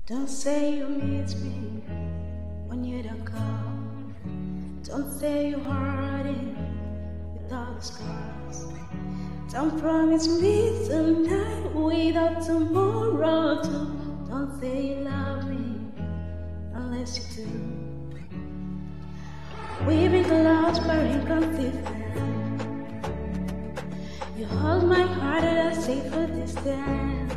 Don't say you miss me when you don't come. Don't say you're hurting without the scars. Don't promise me tonight without tomorrow too. Don't say you love me unless you do. We've been close but inconsistent. You hold my heart at a safer distance.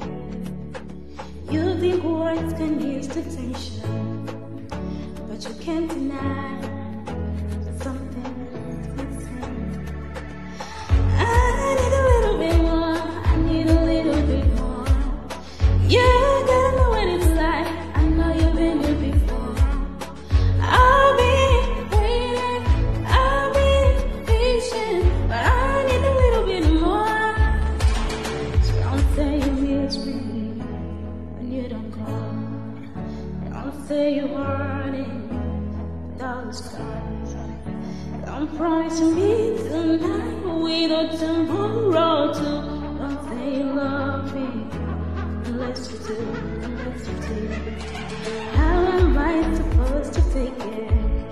You think words can ease the tension, but you can't deny something's missing. I need a little bit more, I need a little bit more. You gotta know what it's like, I know you've been here before. I'll be waiting, I'll be patient, but I need a little bit more. So don't say you miss me when you don't call. Don't say you're hurting without the scars. Don't promise me tonight without tomorrow too. Don't say you love me unless you do, unless you do. How am I supposed to take it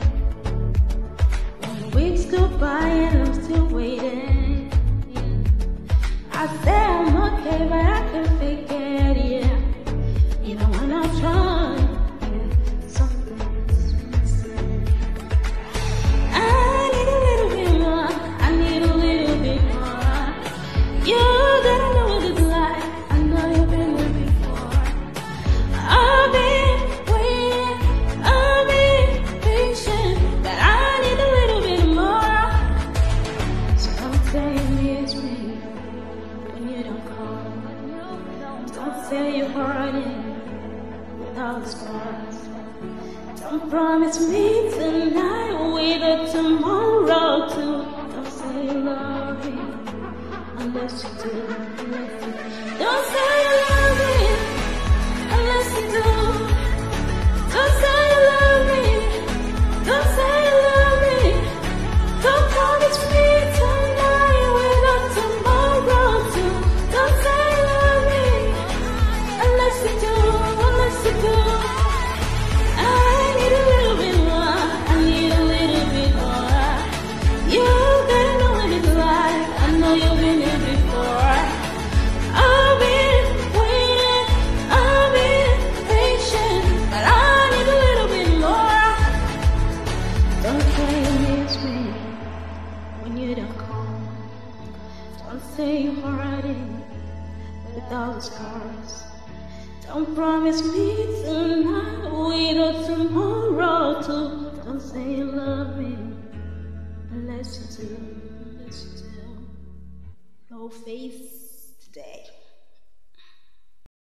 when weeks go by and I'm still waiting? I say I'm okay, but I can fake it, yeah. Even when I try, yeah, something's missing. I need a little bit more, I need a little bit more. You gotta know what it's like, I know you've been there before. I'll be waiting, I'll be patient, but I need a little bit more. So don't say you miss me when you don't call. Don't say you're hurting without the scars. Don't promise me tonight without tomorrow too. Don't say you love me unless you do, unless you do. Don't say you love me unless you do. Don't say you love me. Don't say you love me. Don't promise me tonight without tomorrow too. Don't say you love me unless you do, unless you do. I need a little bit more, I need a little bit more. You gotta know what it's like, I know you've been here before. I'll be waiting, I'll be patient, but I need a little bit more. Don't say you miss me when you don't call. Don't say you're hurting without the scars. Don't promise me tonight without tomorrow too. Don't say you love me unless you do, unless you do. No face today.